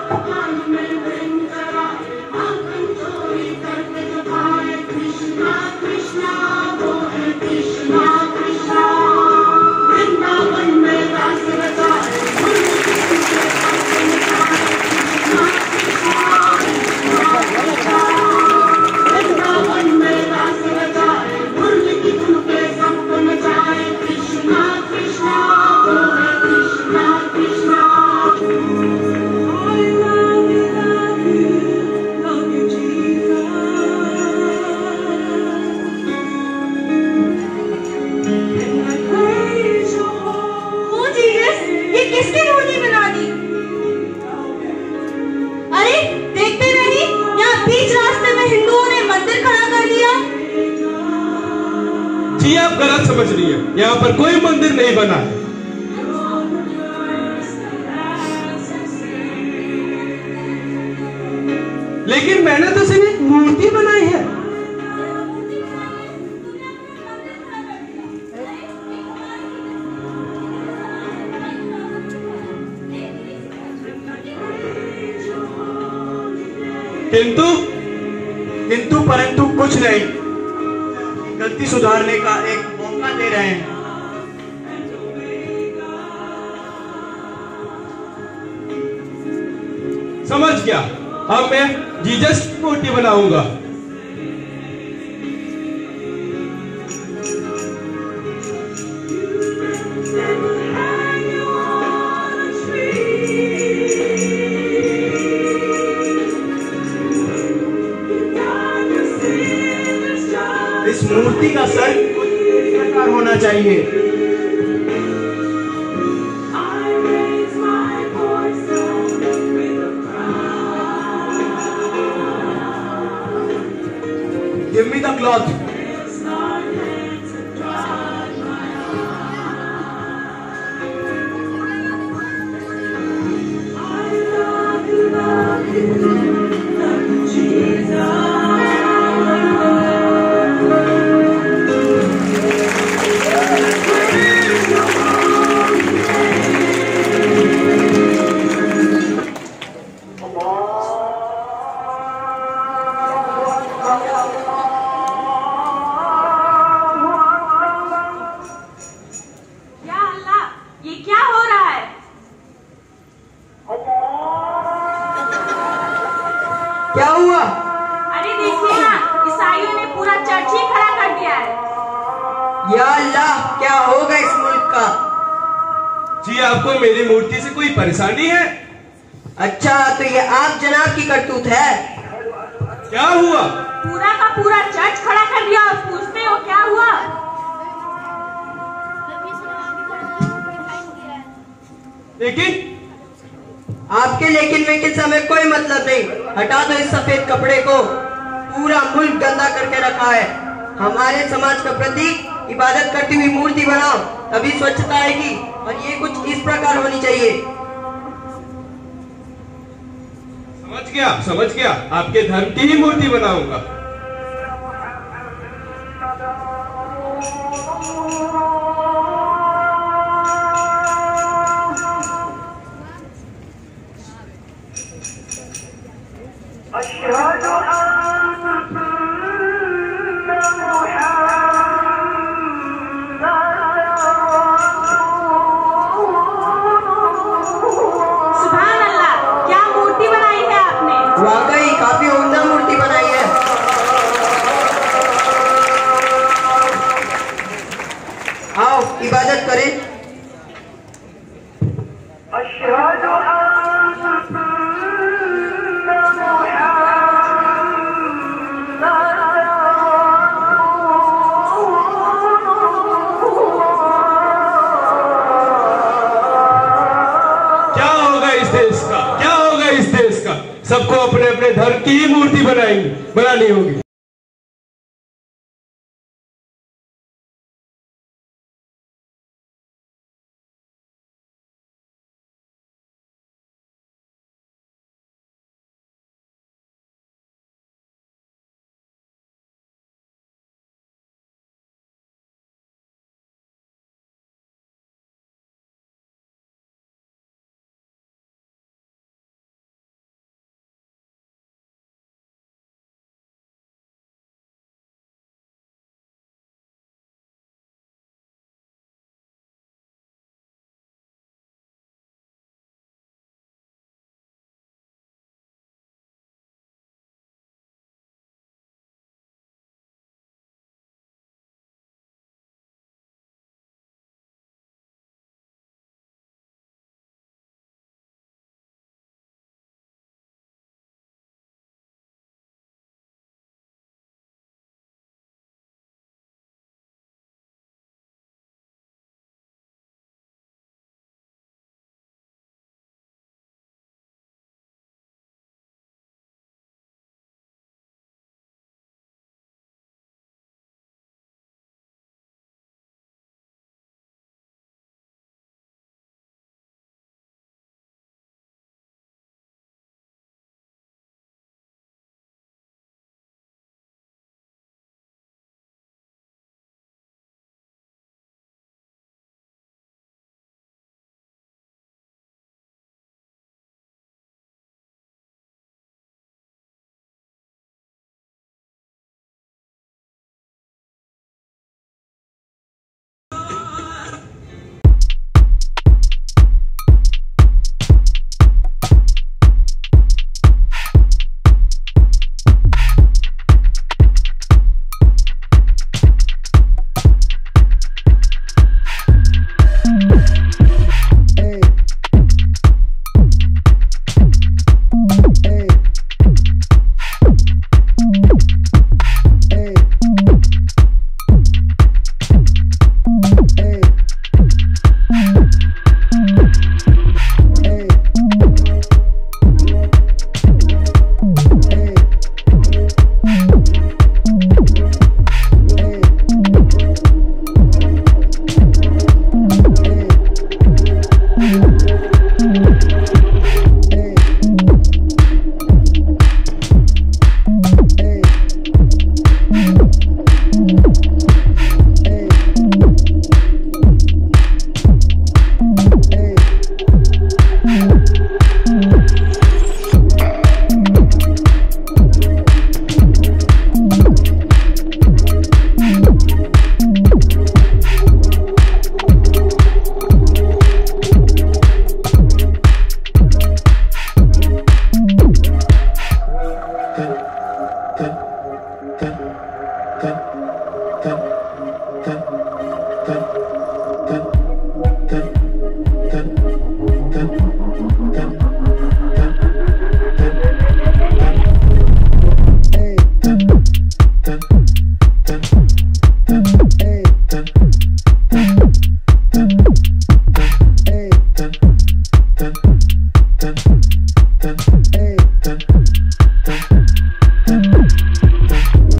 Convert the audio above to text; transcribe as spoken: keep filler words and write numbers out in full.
जी आप गलत समझ रही है, यहाँ पर कोई मंदिर नहीं बना है। लेकिन मैंने तो सिर्फ एक मूर्ति बनाई है। किंतु किंतु परंतु कुछ नहीं, गलती सुधारने का एक मौका दे रहे हैं। समझ गया, अब मैं जीसस की मूर्ति बनाऊंगा। इस मूर्ति का सर कुछ इस प्रकार होना चाहिए। Give me the cloth. क्या हुआ? अरे देखिए ना, ईसाइयों ने पूरा चर्च ही खड़ा कर दिया है। या अल्लाह, क्या होगा इस मुल्क का? जी आपको मेरी मूर्ति से कोई परेशानी है? अच्छा, तो ये आप जनाब की करतूत है। क्या हुआ? पूरा का पूरा चर्च खड़ा कर दिया और पूछते हो क्या हुआ? लेकिन आपके लेकिन वेकिन से हमें कोई मतलब नहीं। हटा दो इस सफेद कपड़े को, पूरा मुल्क गंदा करके रखा है। हमारे समाज का प्रतीक इबादत करती हुई मूर्ति बनाओ, तभी स्वच्छता आएगी। और ये कुछ इस प्रकार होनी चाहिए। समझ गया, समझ गया, आपके धर्म की ही मूर्ति बनाऊंगा। वाकई काफी उम्दा मूर्ति बनाई है। आओ इबादत करें। क्या होगा इस देश का, क्या होगा इस देश का? सबको अपने अपने धर्म की ही मूर्ति बनाएंगे बनानी होगी।